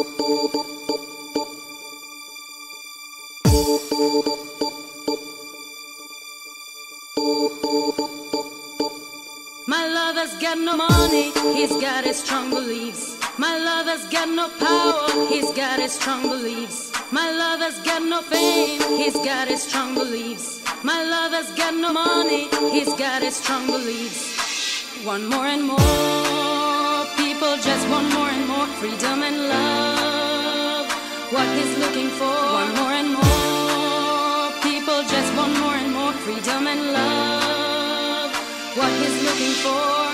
My lover's got no money, he's got his strong beliefs. My lover's got no power, he's got his strong beliefs. My lover's got no fame, he's got his strong beliefs. My lover's got no money, he's got his strong beliefs. Want more and more, people just want more and more freedom and love. What he's looking for, want more and more, people just want more and more freedom and love. What he's looking for.